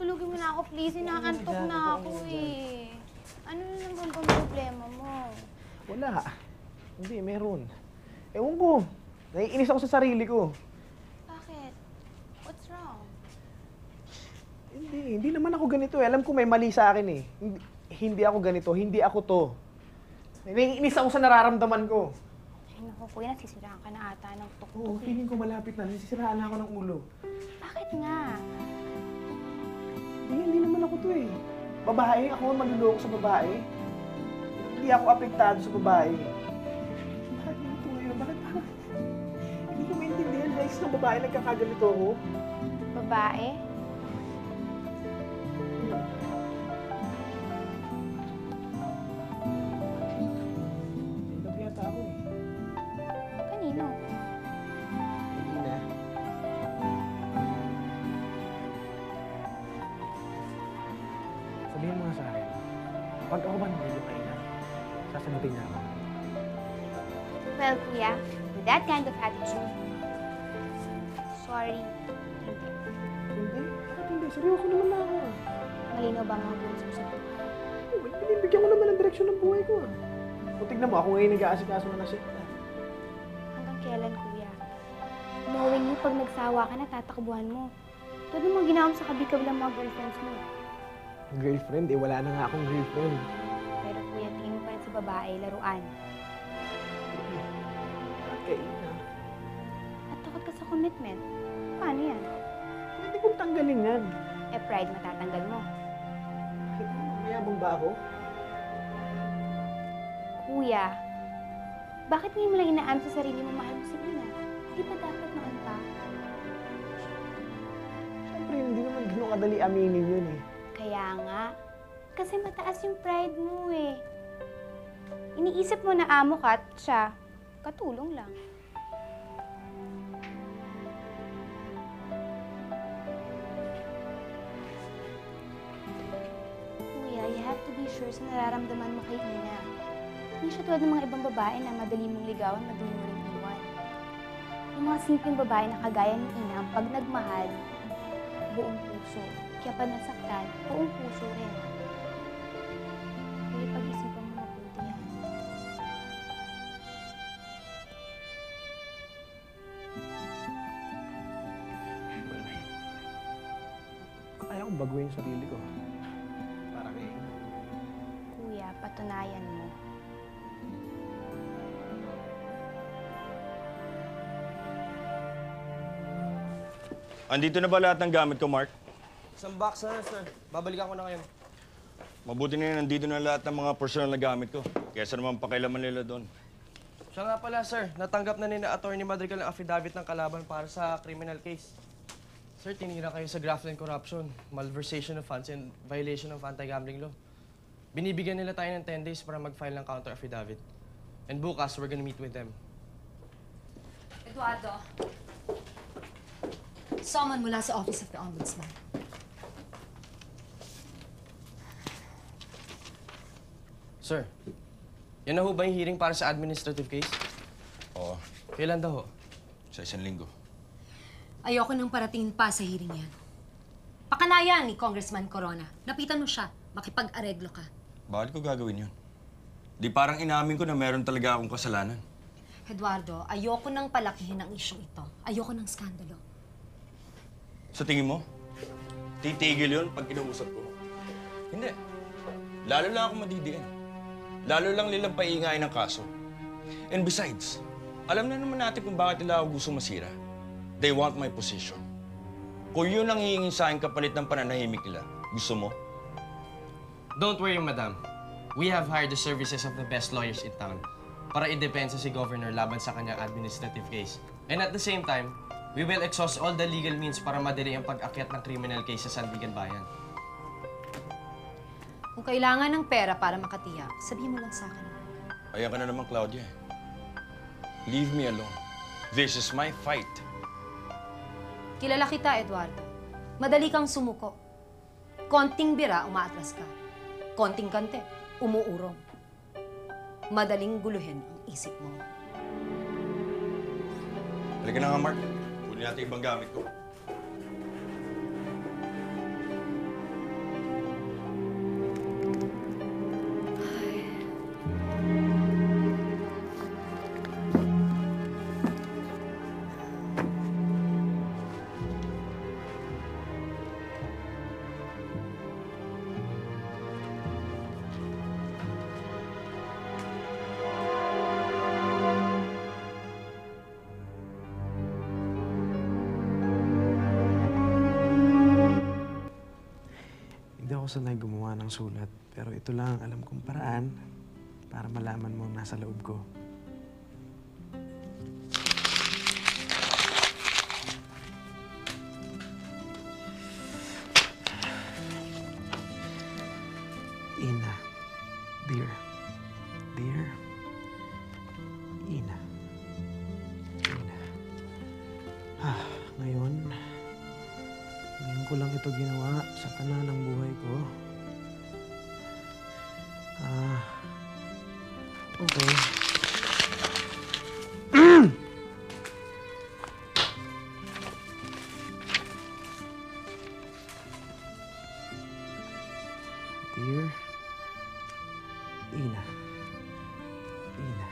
Tulugin mo na ako, please. Inaantok na ako eh. Ano na naman bang problema mo? Wala. Hindi, meron. Ewan ko. Naiinis ako sa sarili ko. Bakit? What's wrong? Hindi naman ako ganito eh. Alam ko may mali sa akin eh. Hindi ako ganito, hindi ako to. Naiinis ako sa nararamdaman ko. Ay naku, kuya, nasisiraan ka na ata ng Oo, tuktok feeling ko malapit na. Nasisiraan na ako ng ulo. Bakit nga? Hindi naman ako to eh. Babae, ako ang manluloko sa babae. Hindi ako apektado sa babae. Bakit mo ito ngayon? Bakit parang... Hindi ko maintindihan guys na babae nagkakaganito ako. Babae? Naglabi yata ako eh. Kanino? Hindi na. Sabihin mo nga sa akin, pag ako ba nililipay na, sasagutin niya ako. Well, kuya, with that kind of attitude, sorry, hindi. Hindi? Bakit hindi? Seryoso naman na ako. Malinaw ba ang mga goals mo sa buhay? Binibigyan ko naman ng direksyon ng buhay ko ah. O tignan mo, ako ngayon nag-aasikaso na shit na. Hanggang kailan, kuya? Knowing you, pag nagsawa ka na, tatakbuhan mo. Tulad ng mga ginawa mo sa kabi-kabilang mga girlfriends mo. Girlfriend? Eh, wala na nga akong girlfriend. Pero kuya, tingin mo pa rin sa babae, laruan. Okay na. At takot ka sa commitment. Paano yan? Pwede kong tanggalin yan. Eh, pride matatanggal mo. Mayabang ba ako? Kuya, bakit ngayon mo lang inaamin sa sarili mo mahal mo si Ina? Di ba dapat noon pa? Siyempre, hindi naman ganun kadali aminin yun eh. Kaya nga, kasi mataas yung pride mo eh. Iniisip mo na amo ka at siya, katulong lang. Kuya, you have to be sure sa nararamdaman mo kay Ina. Hindi siya tulad ng mga ibang babae na madali mong ligawan, madali mo rin iwan. Yung mga simpleng babae na kagaya ni Ina, ang pag nagmahal, buong puso. Kaya pag nasaktan, buong puso rin. Kuya, pag-isipan mo mabuti yan. Kaya kong baguhin yung sarili ko. Para kay Ina. Kuya, patunayan mo. Andito na ba lahat ng gamit ko, Mark? Isang box na, sir. Babalikan ko na ngayon. Mabuti na yun, nandito na lahat ng mga personal na gamit ko. Kesa naman pakialaman nila doon. Siya nga pala, sir. Natanggap na ni na Attorney Madrigal ang affidavit ng kalaban para sa criminal case. Sir, tinira kayo sa graft and corruption, malversation of funds, and violation of anti-gambling law. Binibigyan nila tayo ng 10 days para mag-file ng counter affidavit. And bukas, we're gonna meet with them. Eduardo, summon mula sa Office of the Ombudsman. Sir, yan na ho ba yung hearing para sa administrative case? Oo, Kailan daw ho? sa isang linggo. Ayoko nang paratingin pa sa hearing yan. Pakanayan ni Congressman Corona. Lapitan mo siya. Makipag-areglo ka. Bakit ko gagawin yun? Di parang inamin ko na meron talaga akong kasalanan. Eduardo, ayoko nang palakihin ang isyong ito. Ayoko ng skandalo. Sa tingin mo, titigil yun pag kinausap ko? Hindi. Lalo lang ako madidiin. Lalo lang nilang paiingayin ng kaso. And besides, alam na naman natin kung bakit nila ako gusto masira. They want my position. Kung yun ang hihingin sa akin kapalit ng pananahimik nila, gusto mo? Don't worry, madam. We have hired the services of the best lawyers in town para i-depensa si Governor laban sa kanyang administrative case. And at the same time, we will exhaust all the legal means para madali ang pag-akyat ng criminal case sa Sandigan Bayan. Kung kailangan ng pera para makatiyak, sabihin mo lang sa akin. Ayan ka na naman, Claudia. Leave me alone. This is my fight. Kilala kita, Eduardo. Madali kang sumuko. Konting bira, umaatras ka. Konting kante, umuurong. Madaling guluhin ang isip mo. Halika na nga, Mark. Kunin natin ibang gamit ko. sanay gumawa ng sulat, pero ito lang ang alam kong paraan para malaman mo ang nasa loob ko. Ina. Dear. Dear. Ina. Ina. Ngayon ko lang ito ginawa sa tanan ng buhay ko. Okay. Dear Ina. Ina.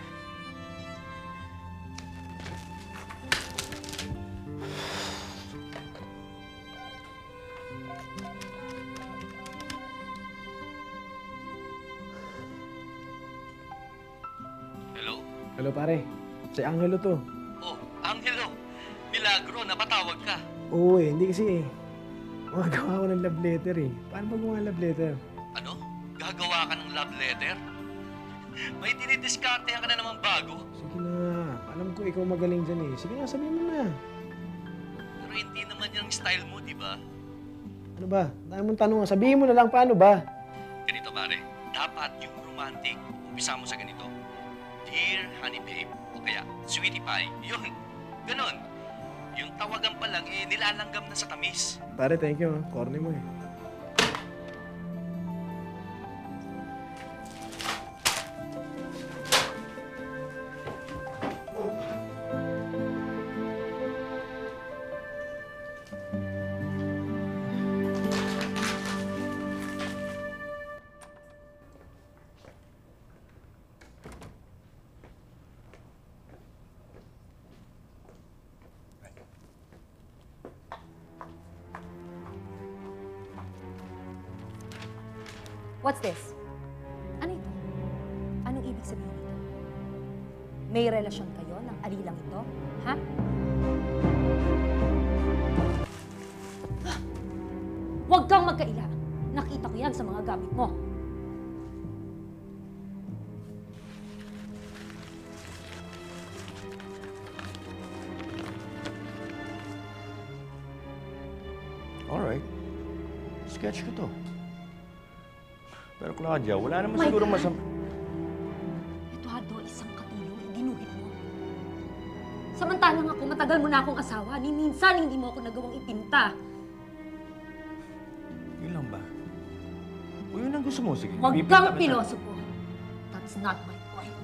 Hello? Hello pare, si Angelo to. Oh, Angelo. Milagro, napatawag ka. Oo hindi kasi gumagawa ko ng love letter eh. Paano ba gumawa ng love letter? Ano? Gagawa ka ng love letter? May dinidiskarte ka na naman bago. Sige na, alam ko ikaw magaling dyan eh. Sige na, sabihin mo na. Pero hindi naman yung style mo, di ba? Ano ba? Dahil mong tanong, sabihin mo na lang paano ba? Ganito, pare. Dapat yung romantic, umpisa mo sa ganito. Dear honey babe, o kaya sweetie pie. Yun, ganon. Yung tawagan pa lang, nilalanggam na sa tamis. Pare, thank you. Corny mo eh. What's this? Ano ito? Anong ibig sabihin nito? May relasyon kayo ng alilang ito? Ha? Huwag kang magkaila. Nakita ko yan sa mga gamit mo. Alright. Sketch ko to. Pero Claudia, wala naman siguro masama. Eduardo, isang katulong, ginuhit mo. Samantalang ako, matagal mo na akong asawa. Ni minsan, hindi mo ako nagawang ipinta. Yun lang ba? O yun ang gusto mo, sige. Huwag Bibigyan kang kita. pilosopo. That's not my point.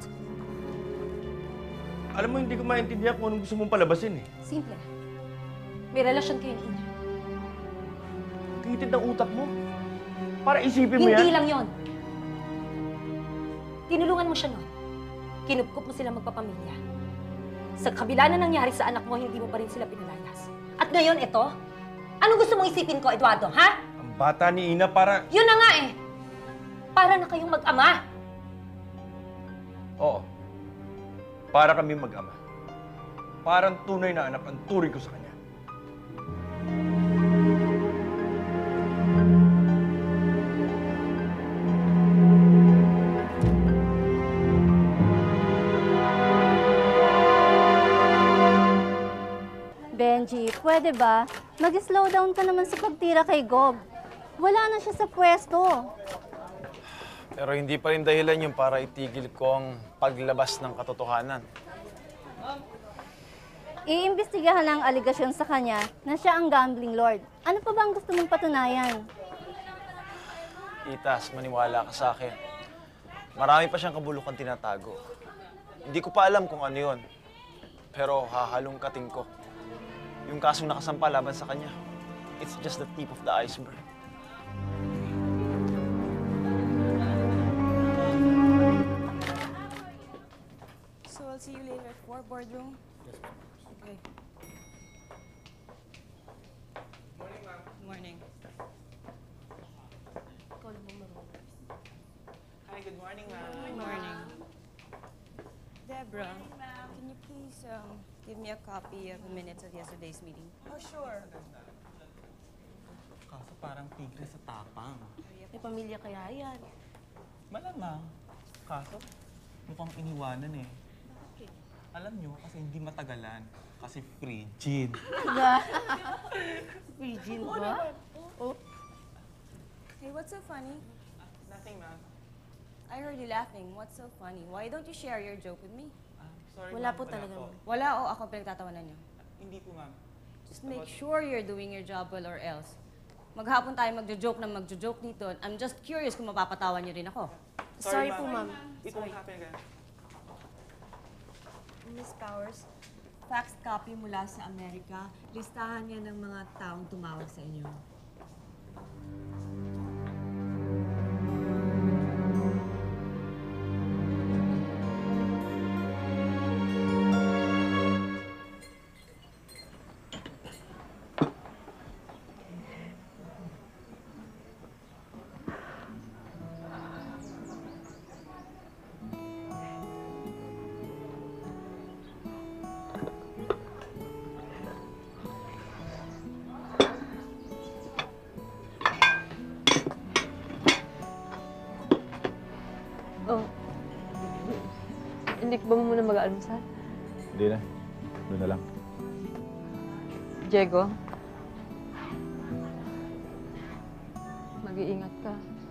Alam mo, hindi ko maintindihan kung anong gusto mong palabasin eh. Simple. May relasyon kayo ni Ina. Titid ng utak mo. Para isipin mo Hindi yan. lang yon. Tinulungan mo siya noon. Kinupkup mo sila magpapamilya. Sa kabila na nangyari sa anak mo, hindi mo pa rin sila pinalayas. At ngayon, ito? Anong gusto mong isipin ko, Eduardo, ha? Ang bata ni Ina para... Yun na nga eh. Para na kayong mag-ama. Oo. Para kami mag-ama. Parang tunay na anak ang turing ko sa kanya. Benji, pwede ba? Mag-slow down ka naman sa pagtira kay Gob. Wala na siya sa pwesto. Pero hindi pa rin dahilan yun para itigil ko ang paglabas ng katotohanan. Iimbestigahan ang aligasyon sa kanya na siya ang gambling lord. Ano pa ba ang gusto mong patunayan? Itas, maniwala ka sa akin. Marami pa siyang kabulukan tinatago. Hindi ko pa alam kung ano yun. Pero hahalongkatin ko. Yung kasong nakasampa laban sa kanya, it's just the tip of the iceberg. So I'll see you later at 4 boardroom? Yes, ma'am. Okay. Morning, ma'am. Morning. Hi, good morning, ma'am. Good morning. Deborah, can you please give me a copy of the minutes of yesterday's meeting? Oh, sure. Kaso parang tigre sa tapang. May pamilya kaya yan. Malamang. Kaso, mukhang iniwanan eh. Alam nyo, kasi hindi matagalan. Kasi frigid. Virgin ba? Oh. Hey, what's so funny? Nothing, ma'am. I heard you laughing. What's so funny? Why don't you share your joke with me? Sorry, Wala ma'am, po talaga. po. Wala o ako pinagtatawanan niyo? Hindi po, ma'am. Just make sure you're doing your job well or else. Maghapon tayo magjo-joke dito. I'm just curious kung mapapatawan niyo rin ako. Sorry po, ma'am. It won't happen again. Miss Powers, fax copy mula sa Amerika. Listahan niya ng mga taong tumawag sa inyo. Oh. Hindi ka ba muna mag-almusal? Hindi na. Doon na lang. Diego? Mag-iingat ka.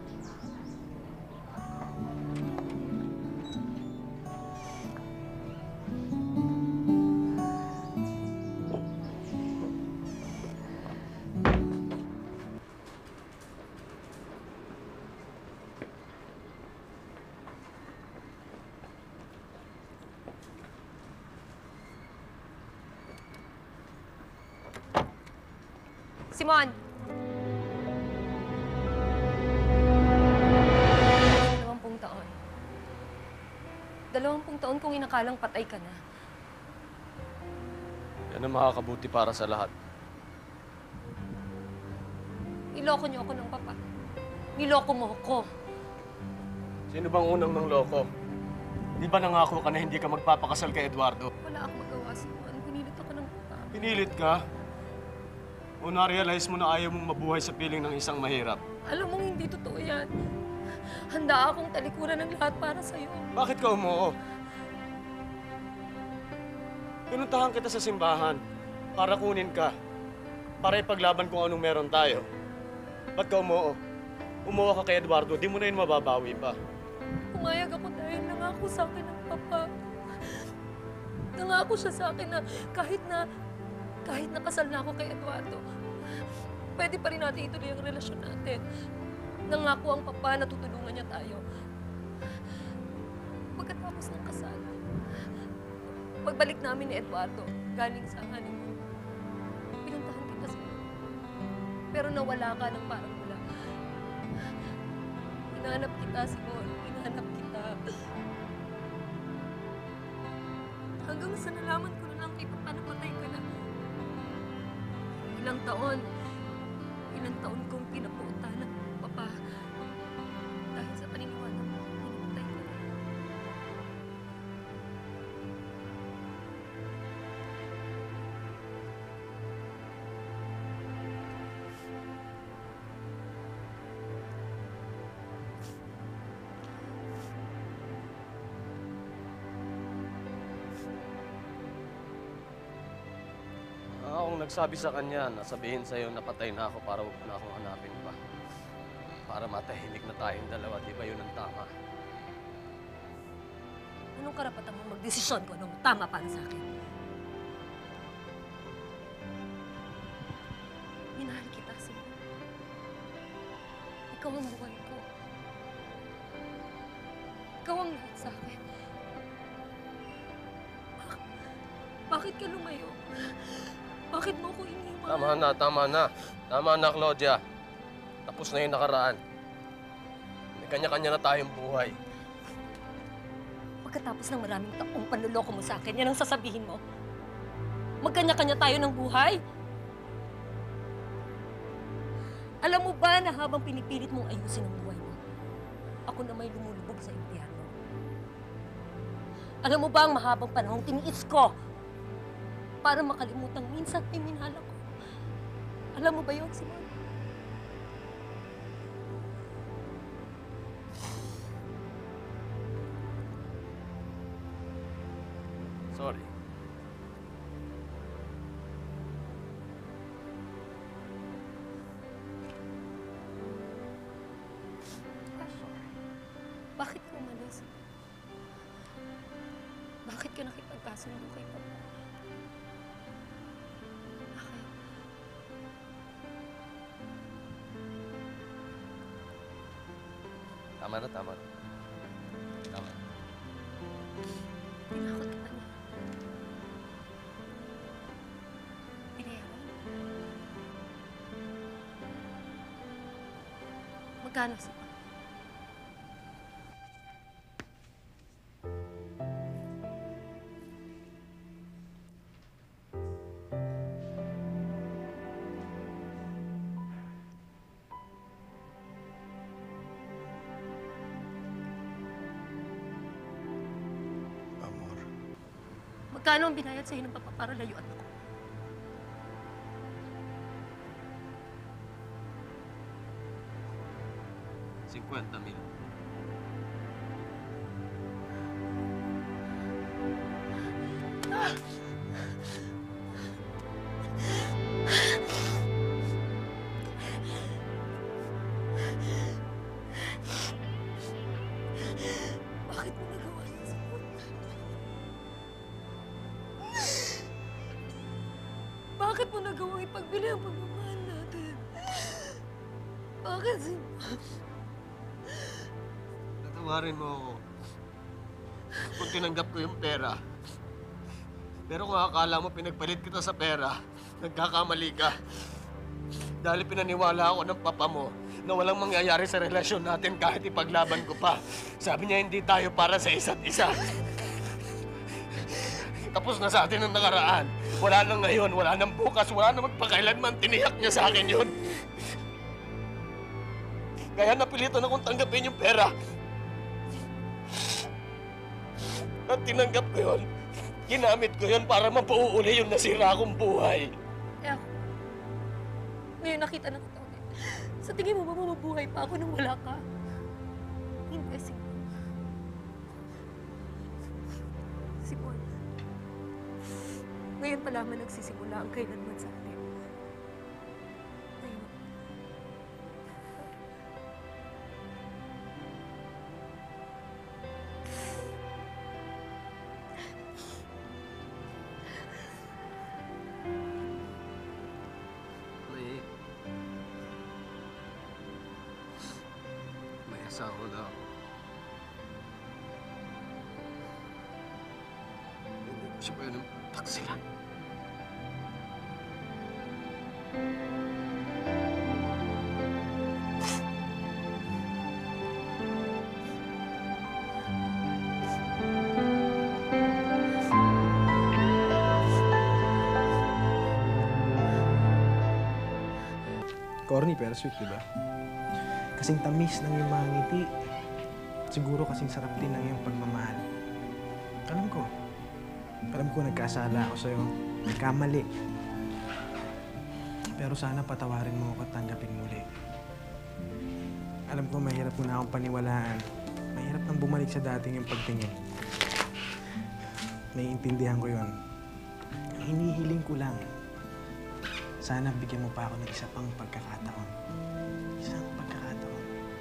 Simon! 20 taon. 20 taon kung inakalang patay ka na. Yan ang makakabuti para sa lahat. Niloko niyo ako ng papa. Niloko mo ako. Sino bang unang nang loko? Di ba nangako ka na hindi ka magpapakasal kay Eduardo? Wala akong magawa, Simon. Pinilit ako ng papa. Pinilit ka? O na-realize mo na ayaw mong mabuhay sa piling ng isang mahirap? Alam mong hindi totoo yan. Handa akong talikuran ng lahat para sa'yo. Bakit ka umuo? Pinuntahan kita sa simbahan para kunin ka. Para ipaglaban kung anong meron tayo. Ba't ka umuo? Umuo ka kay Eduardo, di mo na yun mababawi pa. Pumayag ako dahil nangako sa akin ng papa. Nangako siya sa akin na kahit nakasal na ako kay Eduardo, pwede pa rin natin ituloy ang relasyon natin. Nangako ang papa na tutulungan niya tayo. Pagkatapos ng kasal, pagbalik namin ni Eduardo, galing sa honeymoon, pinuntahan kita sa'yo. Pero nawala ka ng parang wala. Hinahanap kita, Simon. Hinahanap kita. Hanggang sa nalaman ko na lang kay papa na patay ka na. Ilang taon kong pinaputa ng papa dahil sa paniniwala mo, pinapatay ka na. Akong nagsabi sa kanya na sabihin sa'yo na patay na ako para huwag na akong hanapin pa. Para matahimik na tayong dalawa, di ba yun ang tama? Anong karapatan mong magdesisyon kung anong tama para sa akin? Minahal kita, Simon. Ikaw ang buhay ko. Ikaw ang lahat sa akin. Bakit ka lumayo? Bakit mo ko iniwan? Tama na, Claudia. Tapos na yung nakaraan. May kanya-kanya na tayong buhay. Pagkatapos ng maraming taong panluloko mo sa akin, yan ang sasabihin mo. Magkanya-kanya tayo ng buhay. Alam mo ba na habang pinipilit mong ayusin ang buhay mo, ako na may lumulubog sa impyerno? Alam mo ba ang mahabang panahong tiniis ko para makalimutang minsan ay minahal ako? Alam mo ba yun, Simon? Sorry. Bakit ka umalis? Bakit ka nakipagkasundo kay Papa? Bakit? Tama na, tama na. Tama na. Tinakot ka pa niya. Pinayaran? Magkano sa Papa? Amor. Magkano ang binayad sa'yo ng Papa para layuan ako? $50,000. Bakit mo nagawa yun, Simon? Bakit mo nagawa ipagbili ang pagmamahal natin? Bakit, Simon? Tatawarin mo ako. Kung tinanggap ko yung pera. Pero kung akala mo pinagpalit kita sa pera, nagkakamali ka. Dahil pinaniwala ako ng papa mo na walang mangyayari sa relasyon natin kahit ipaglaban ko pa. Sabi niya hindi tayo para sa isa't isa. Tapos na sa atin ang nakaraan. Wala nang ngayon, wala nang bukas, wala nang magpakailanman. Tiniyak niya sa akin yun. Kaya napilitan akong tanggapin yung pera. At tinanggap ko yun. Ginamit ko yun para mabuo uli yung nasira akong buhay. Kaya ako, ngayon nakita na kita ulit. Sa tingin mo ba mabubuhay pa ako nang wala ka? Hindi, Simon. Simon, ngayon pa lamang nagsisimula ang kailanman sa atin. Ngayon. May asawa na ako. Hindi ko siya pa yun ang taksilan. Corny pero sweet, di ba? Kasing tamis ng iyong mga ngiti. Siguro kasing sarap din ng iyong pagmamahal. Alam ko. Alam ko nagkasala ako sa'yo. Nagkamali. Pero sana patawarin mo ako at tanggapin muli. Alam ko mahirap mo na akong paniwalaan. Mahirap nang bumalik sa dating yung pagtingin. Naiintindihan ko yon. Hinihiling ko lang. Sana bigyan mo pa ako ng isa pang pagkakataon. Isang pagkakataon.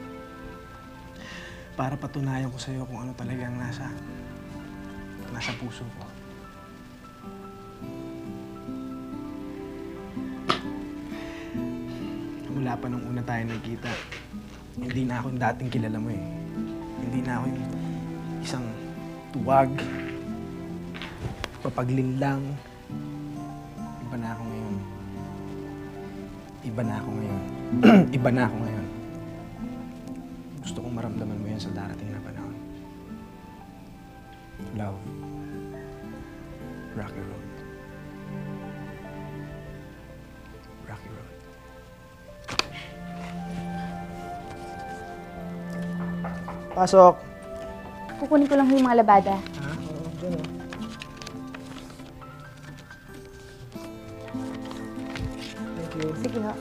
Para patunayan ko sa'yo kung ano talagang nasa puso ko. Mula pa nung una tayo nagkita, hindi na ako yung dating kilala mo eh. Hindi na ako yung isang tuwag, papaglinlang. Iba na ako ngayon. Iba na ako ngayon. Iba na ako ngayon. Gusto kong maramdaman mo yan sa darating na panahon. Love. Rocky Road. Rocky Road. Pasok! Kukunin ko lang yung mga labada. Ha? Oo, dyan o. Thank you. Sige ho.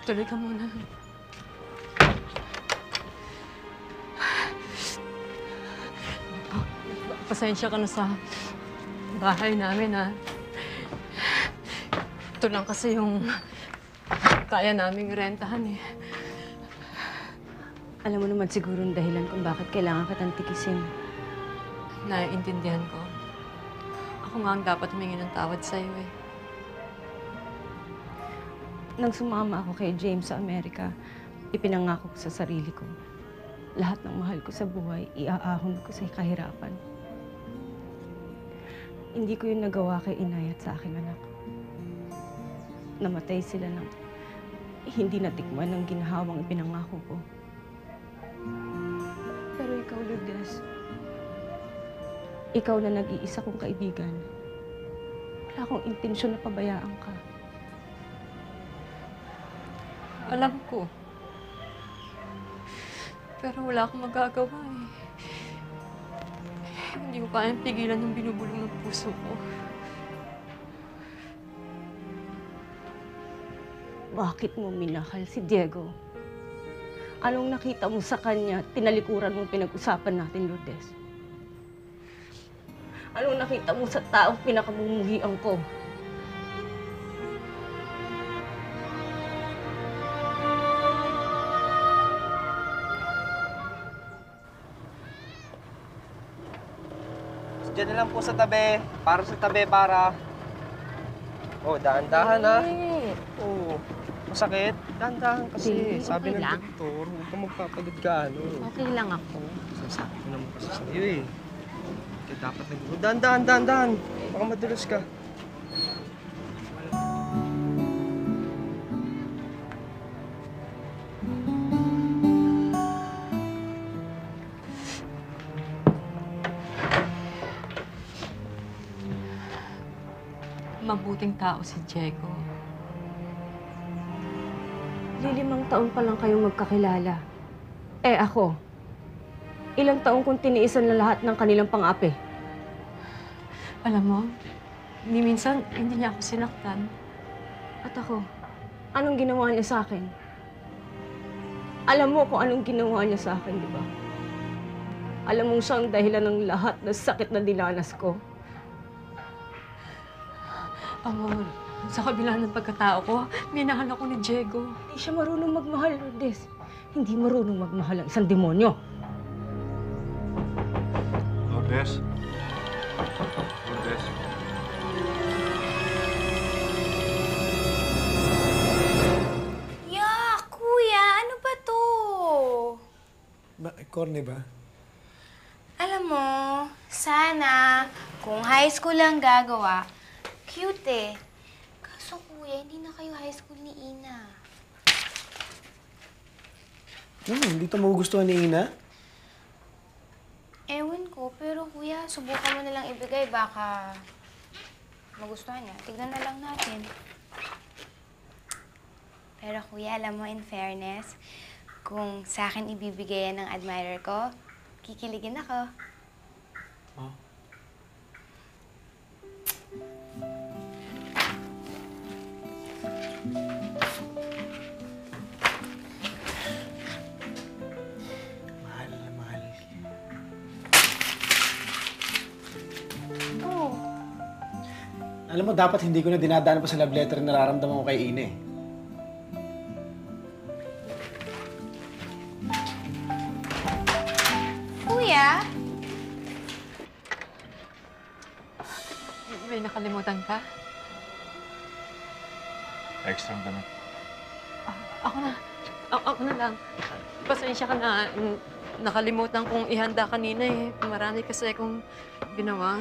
Tuloy ka muna. Pasensya ka na sa bahay namin, ha? Ito lang kasi yung kaya naming rentahan, eh. Alam mo naman siguro ang dahilan kung bakit kailangan kitang tikisin. Naiintindihan ko. Ako nga ang dapat humingi ng tawad sa'yo, eh. Nang sumama ako kay James sa Amerika, ipinangako ko sa sarili ko. Lahat ng mahal ko sa buhay, iaahon ko sa kahirapan. Hindi ko yun nagawa kay inay at sa aking anak. Namatay sila nang hindi natikman ng ginhawang ipinangako ko. Pero ikaw, Lourdes, ikaw na nag-iisa kong kaibigan. Wala akong intensyon na pabayaan ka. Alam ko. Pero wala akong magagawa, eh. Hindi ko kayang pigilan yung binubulong ng puso ko. Bakit mo minahal si Diego? Anong nakita mo sa kanya, tinalikuran mong pinag-usapan natin, Lourdes? Anong nakita mo sa taong pinakamumuhian ko? Diyan na lang po sa tabi. Para sa tabi, para. Oh, dahan-dahan, ha? Oo. Masakit? Dahan-dahan kasi. Hindi, Sabi okay ng lang. doktor, huwag ka magpapagod ka, ano. Okay lang ako. Sabi ko naman kasi sa'yo, eh. Kaya dapat dahan-dahan. Baka madulas ka. Mabuting tao si Diego. Lilimang taon pa lang kayong magkakilala. Eh ako, ilang taon kong tiniisan na lahat ng kanilang pang-api. Alam mo, ni minsan hindi niya ako sinaktan. At ako, anong ginawa niya sa akin? Alam mo kung anong ginawa niya sa akin, di ba? Alam mong siya ang dahilan ng lahat ng sakit na dinanas ko. Amor, sa kabila ng pagkatao ko, minahal ako ni Diego. Hindi siya marunong magmahal, Lourdes. Hindi marunong magmahal ang isang demonyo. Lourdes? Lourdes? Yeah, kuya, ano ba to? Corny ba? Alam mo, sana kung high school lang gagawa, cute eh. Kaso kuya, hindi na kayo high school ni Ina. Hindi to magugustuhan ni Ina? Ewan ko, pero kuya, subukan mo na lang ibigay. Baka magustuhan niya. Tignan na lang natin. Pero kuya, alam mo, in fairness, kung sa akin ibibigay yan ng admirer ko, kikiligin ako. Oh. Mahal na mahal. Oh. Alam mo, dapat hindi ko na dinadaan pa sa love letter na nararamdaman ko kay Ina eh. Kuya? May nakalimutan ka? Extra ka na. Ako na. Ako na lang. Pasensya ka na. Nakalimutan kong ihanda kanina, eh. Marami kasi akong ginawa.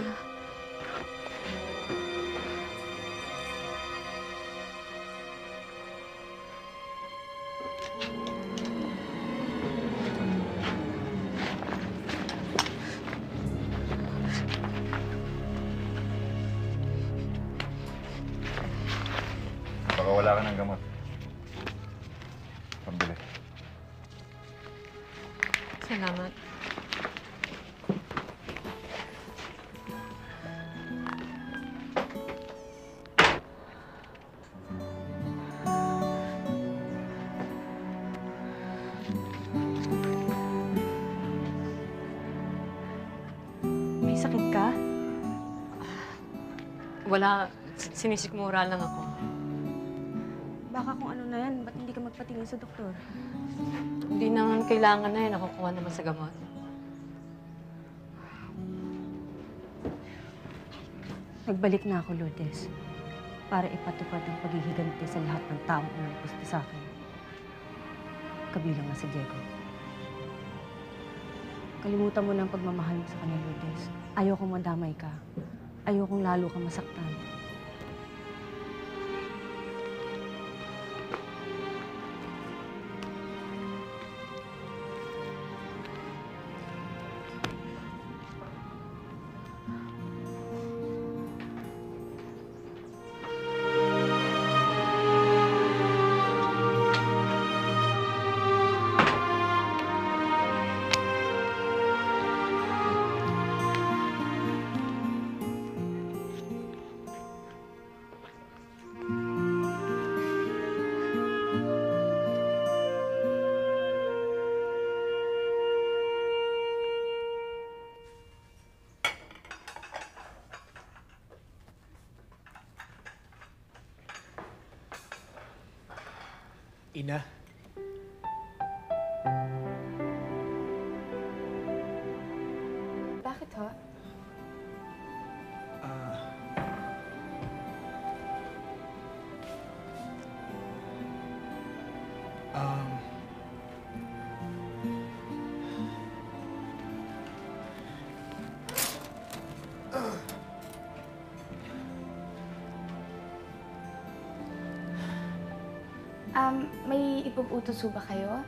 Baka wala ka ng gamot. Pambili. Salamat. Wala. Sinisikmura lang ako. Baka kung ano na yan, ba't hindi ka magpatingin sa doktor? Hindi naman kailangan na yan. Nakukuha naman sa gamot. Nagbalik na ako, Lourdes, para ipatupad ang paghihiganti sa lahat ng taong umangkusti sa akin. Kabilang na si Diego. Kalimutan mo na ang pagmamahal mo sa kanya, Lourdes. Ayokong madamay ka. Ayokong lalo kang masaktan. Ina, Bakit ho? May ipag-utos ho ba kayo?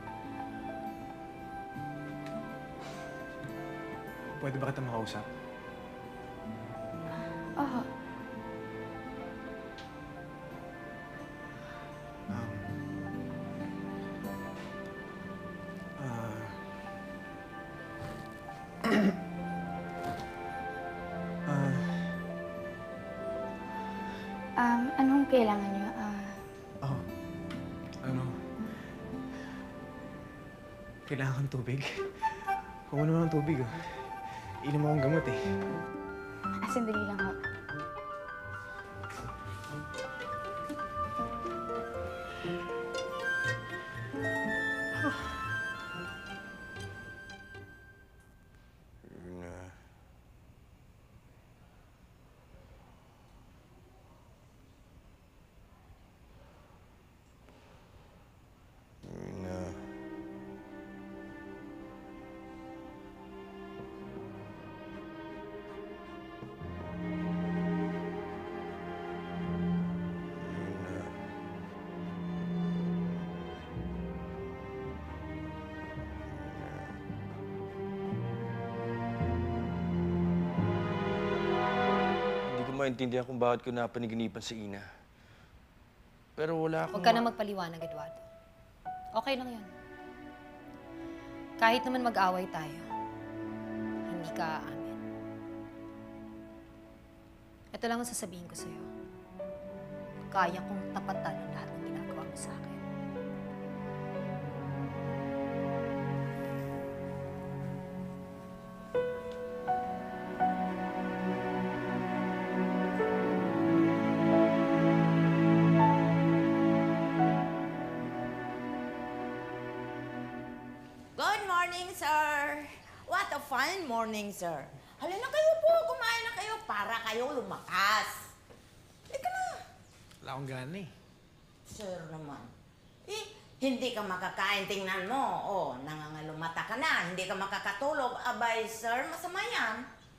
pwede ba kita makausap? Oo. Anong kailangan niyo? Kailangan kang tubig. Kung ano naman ang tubig, inom akong gamot eh. Sandali lang ho. Maintindihan kung bakit ko napaniginipan si Ina. Pero wala akong... Huwag ka na magpaliwanag, Eduardo. Okay lang yan. Kahit naman mag-away tayo, hindi ka aamin. Ito lang ang sasabihin ko sa'yo. Kaya kong tapatan ang lahat ng ginagawa mo sa akin. Sir. What a fine morning, sir. Halina na kayo po, kumain na kayo para kayo lumakas. Ika na. Wala akong gana eh. Sir naman. Hindi ka makakain, tingnan mo. Oh, nangangalumata ka na, hindi ka makakatulog. Abay, sir, masama yan.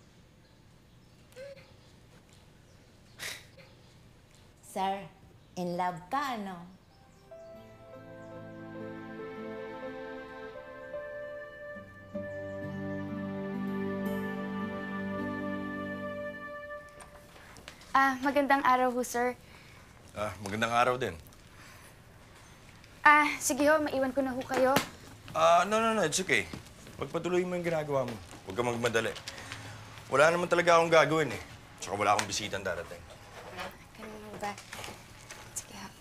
Sir, in love ka, no? Magandang araw ho, sir. Magandang araw din. Sige ho, maiwan ko na ho kayo. No, it's okay. Pagpatuloy mo yung ginagawa mo. Huwag ka magmadali. Wala naman talaga akong gagawin eh. Tsaka wala akong bisitang darating. Ganun ho ba? Sige ho.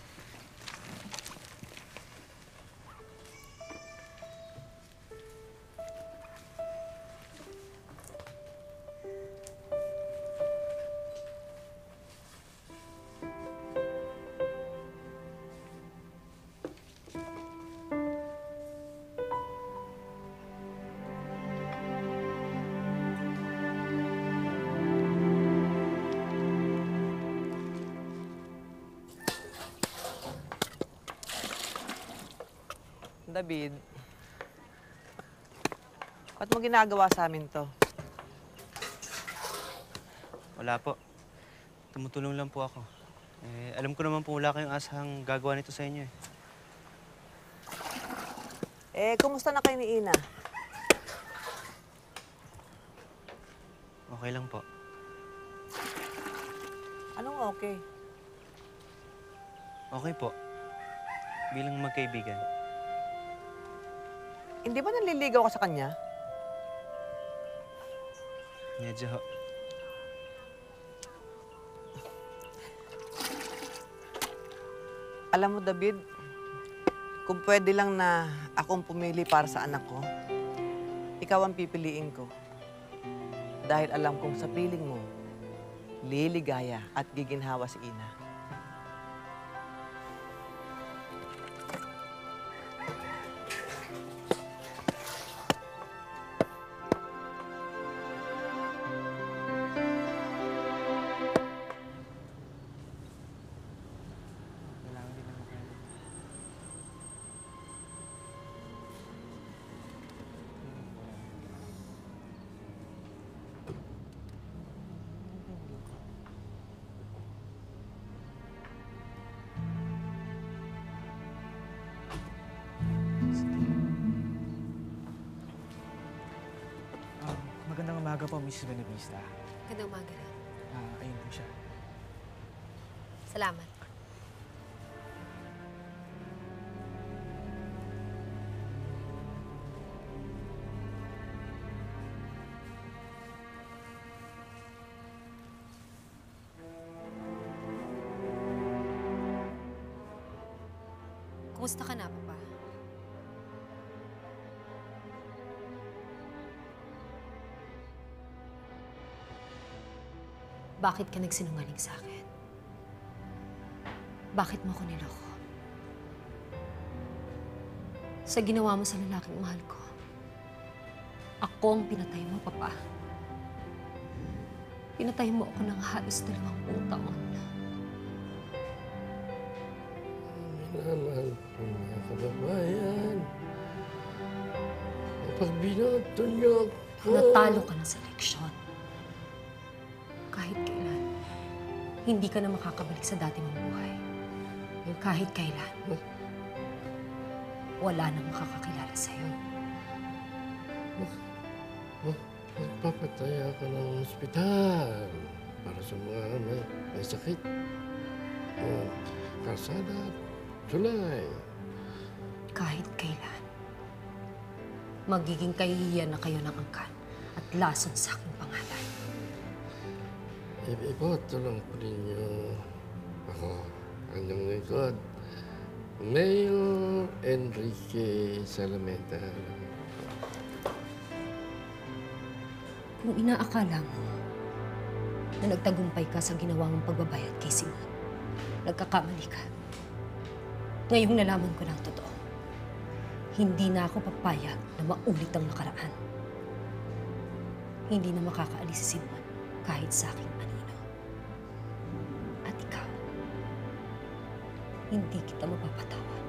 David, ba't mo ginagawa sa amin to? Wala po. Tumutulong lang po ako. Alam ko naman po wala kayong asahang gagawa nito sa inyo Kumusta na kayo ni Ina? Okay lang po. Anong okay? Okay po. Bilang magkaibigan. Hindi ba nanliligaw ka sa kanya? Medyo ho. Alam mo, David, kung pwede lang na akong pumili para sa anak ko, ikaw ang pipiliin ko. Dahil alam kong sa piling mo, liligaya at giginhawa si Ina. Magandang umaga po, Mrs. Benavista. Magandang umaga rin. Ayun po siya. Salamat. Kumusta ka na, Papa? Bakit ka nagsinungaling sa akin? Bakit mo ko niloko? Sa ginawa mo sa lalaking mahal ko, ako ang pinatay mo, Papa. Pinatay mo ako ng halos 20 taon. Minamahal ko mga kababayan. Kapag binoto niyo ako... Natalo ka na sa eleksyon. Kahit kailan, hindi ka na makakabalik sa dati mong buhay. Yung kahit kailan, wala nang makakakilala sa'yo. Magpapatay ako ng ospital para sa mga may sakit. Kalsada, tulay. Kahit kailan, magiging kahihiyan na kayo ng angkan at lason sa aking pangalan. Iboto lang po ninyo ako, kanyang likod, Mayor Enrique Salameta. Kung inaakala mo na nagtagumpay ka sa ginawa mong pagbabayad kay Simon, nagkakamali ka. Ngayong nalaman ko ng totoo, hindi na ako papayag na maulit ang nakaraan. Hindi na makakaalis si Simon kahit sa aking anino. At ikaw, hindi kita mapapatawad.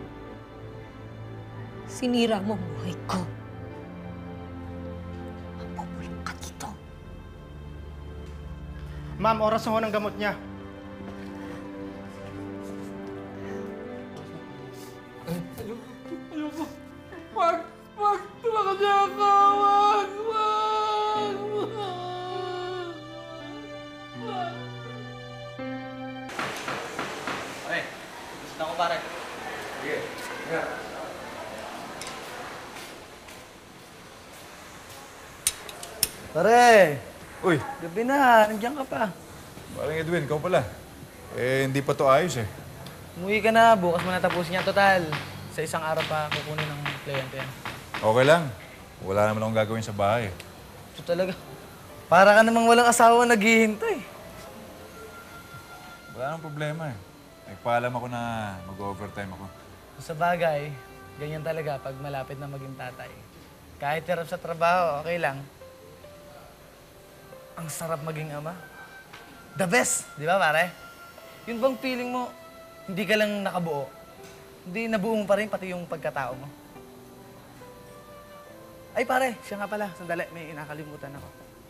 Sinira mo ang buhay ko. Mapupulang ka dito. Ma'am, oras na ho ng gamot niya. Ayoko. Wag! Tulungan niya ako! Wag! Pare, gusto ako pare. Sige, nga. Pare! Uy! Gabi na, nandiyan ka pa. Parang Edwin, ikaw pala. Hindi pa to ayos eh. Umuwi ka na, bukas mo natapusin yan. Total, sa isang araw pa kukunin ng kliyente yan. Okay lang. Wala naman akong gagawin sa bahay. Ito talaga. Para ka namang walang asawa naghihintay. Wala nang problema eh. Nagpaalam ako na mag-overtime ako. Sa bagay, ganyan talaga pag malapit na maging tatay. Kahit hirap sa trabaho, okay lang. Ang sarap maging ama. The best! Di ba, pare? Yun bang feeling mo, hindi ka lang nakabuo? Hindi nabuo mo pa rin pati yung pagkatao mo? Ay pare, siya nga pala. Sandali, may inakalimutan ako.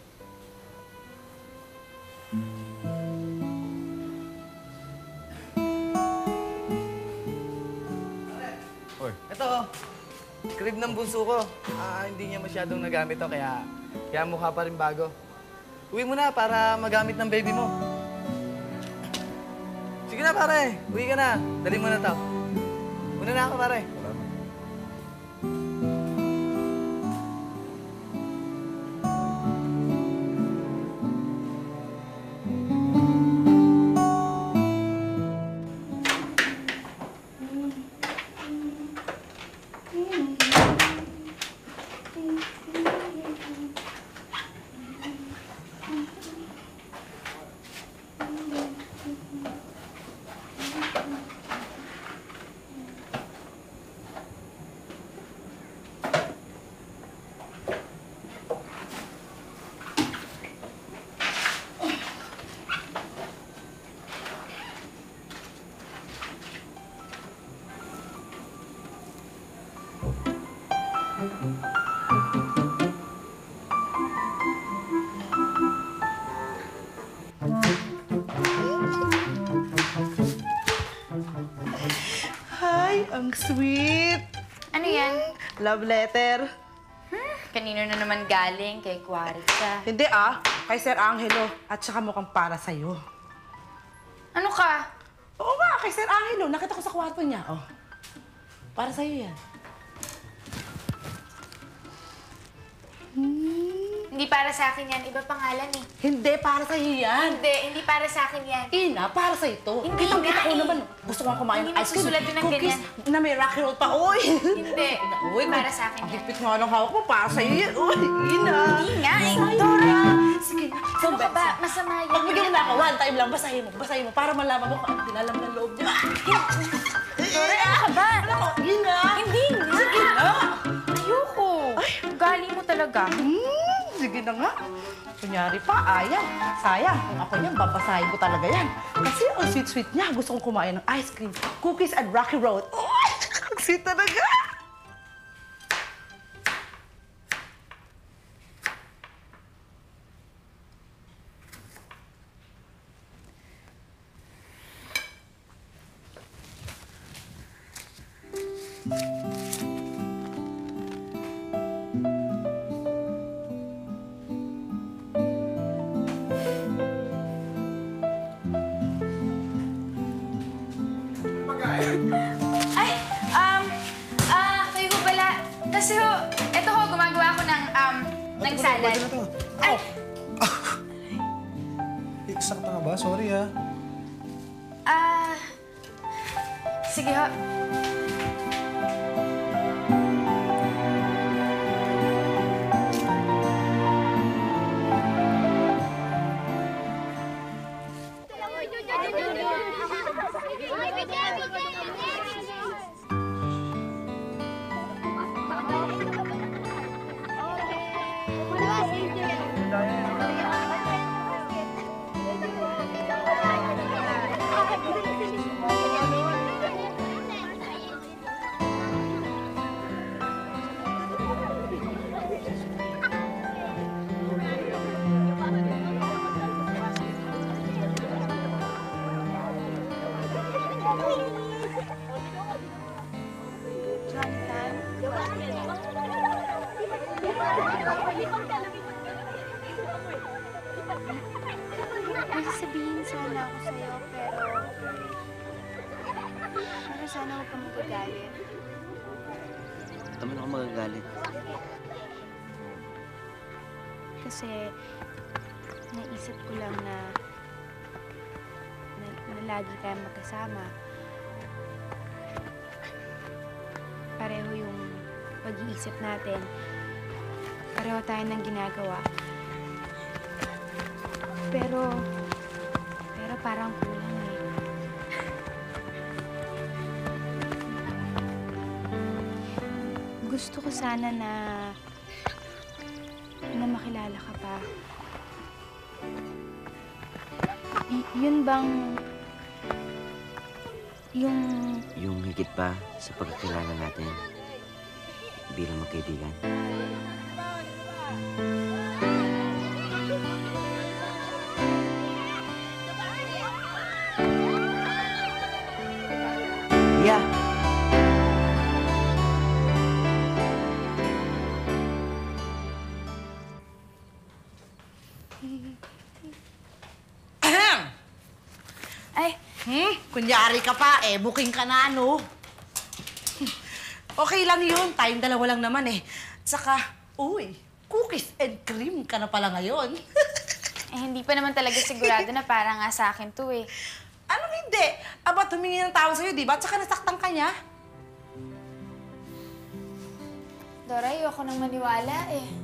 Hoy. Ito, crib ng bunso ko. Hindi niya masyadong nagamit to, kaya mukha pa rin bago. Uwi mo na para magamit ng baby mo. Sige na pare, uwi ka na. Dali mo na to. Una na ako pare. Ay, ang sweet! Ano yan? Love letter. Kanino na naman galing? Kay Quaritza. Hindi kay Sir Angelo. At saka mukhang para sa'yo. Ano ka? Oo nga, kay Sir Angelo. Nakita ko sa kwarto niya. Oh. Para sa'yo yan. Hindi para sa akin yan. Iba pangalan eh. Hindi, para sa'yo yan. Hindi para sa akin yan. Ina, para sa'yo to. Hindi Kitang-kita nga ko eh. naman. Gusto kong kumain ng Hindi ice cream. masusulat yun ng Cookies ganyan. na may rocky roll pa. Uy! Hindi. Uy, Para sa akin ang yan. higpit nga ng hawak mo. Para sa'yo yan. Uy, Ina. Hindi nga eh. Sa'yo Dora! yan. Sige na. Ano ka ba? Masama yan. Pagbigyan mo na ako. One time lang. Basahin mo. Para malaman mo kung ano nilalam ng loob niya. Dora, ano ka ba? Ina. Hindi nga. Sige na. Ayoko. Gali mo talaga. Sige na nga. Kunyari pa, ayaw. Sayang. Kung ako niyan, babasahin ko talaga yan. Kasi ang sweet-sweet niya. Gusto kong kumain ng ice cream, cookies, and rocky road. Uy! Ang sweet talaga! Ay, kayo ko pala. Kasi eto gumagawa ako ng salad. Ay, Sakta nga ba? Sorry sige ho. May sasabihin sana ako sa'yo, pero sana huwag ka magagalit. Ba't naman ako magagalit? Kasi naisip ko lang na lagi tayong magkasama. Pareho yung pag-iisip natin. Pareho tayo ng ginagawa. Pero parang kulang eh. Gusto ko sana na makilala ka pa. Yun bang Yung higit pa sa pagkakilala natin. bilang magkaibigan? Yeah. Ay, kunyari ka pa, booking ka na, no? Okay lang yun, tayong dalawa lang naman Tsaka, uy, cookies and cream ka na pala ngayon. Hindi pa naman talaga sigurado na para nga sa akin to Anong hindi? Aba, humingi ng tawad sa'yo, di ba? Tsaka nasaktan ka niya. Dora, ayoko nang maniwala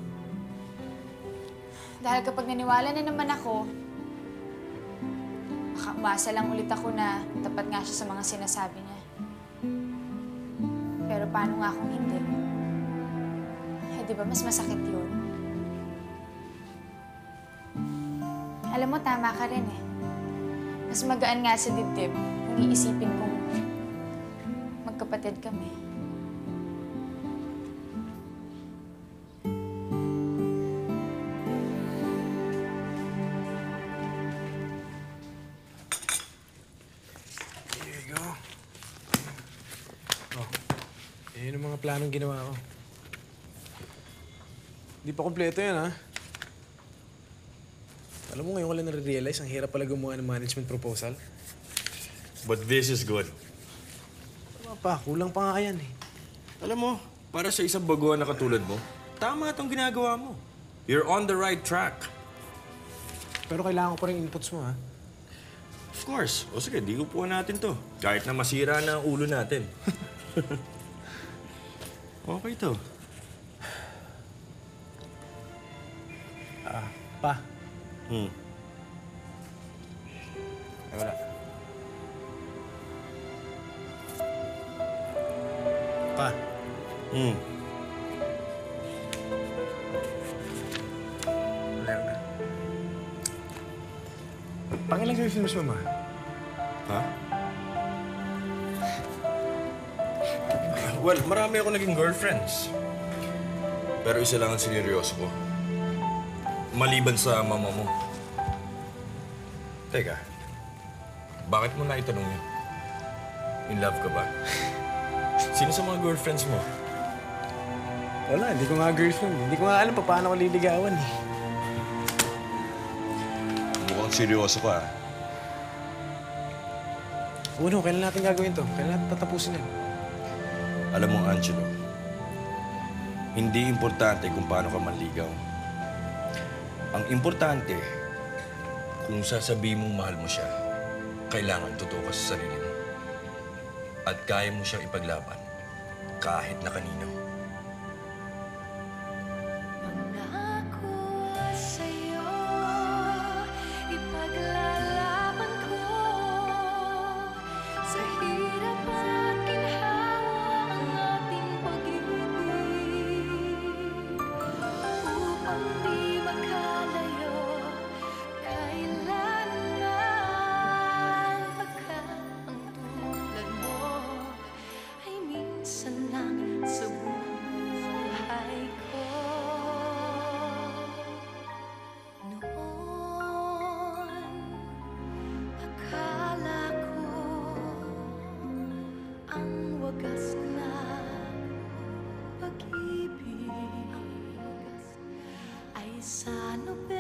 Dahil kapag naniwala na naman ako, baka umasa lang ulit ako na tapat nga siya sa mga sinasabi niya. Pero paano nga kung hindi? Di ba mas masakit yun? Alam mo, tama ka rin Mas magaan nga sa dibdib kung iisipin kong magkapatid kami. There you go. Yan ang mga planong ginawa ko. Hindi pa kompleto yan, ha? Alam mo, ngayon ko lang nare-realize, ang hirap pala gumawa ng management proposal. But this is good. Tama pa, kulang pa nga yan Alam mo, para sa isang baguhan na katulad mo, tama itong ginagawa mo. You're on the right track. Pero kailangan ko pa rin inputs mo, ha? Of course. O sige, di upuan natin to. Kahit na masira na ang ulo natin. Okay to. Pa. Ay, wala. Pa. Wala na. Pangilang girlfriends mo, Ma? Ha? Well, marami ako naging girlfriends. Pero isa lang ang sineryoso ko. Maliban sa mama mo. Teka, bakit mo naitanong yun? In love ka ba? Sino sa mga girlfriends mo? Wala, hindi ko nga girlfriend. Hindi ko nga alam pa paano ko liligawan Mukhang seryoso ka. Uno, kailan natin gagawin to? Kailan natin tatapusin yan? Alam mo, Angelo, hindi importante kung paano ka manligaw. Ang importante, kung sasabihin mong mahal mo siya, kailangan totoo ka sa sarili mo. At kaya mo siyang ipaglaban kahit na kanino. Sa nobel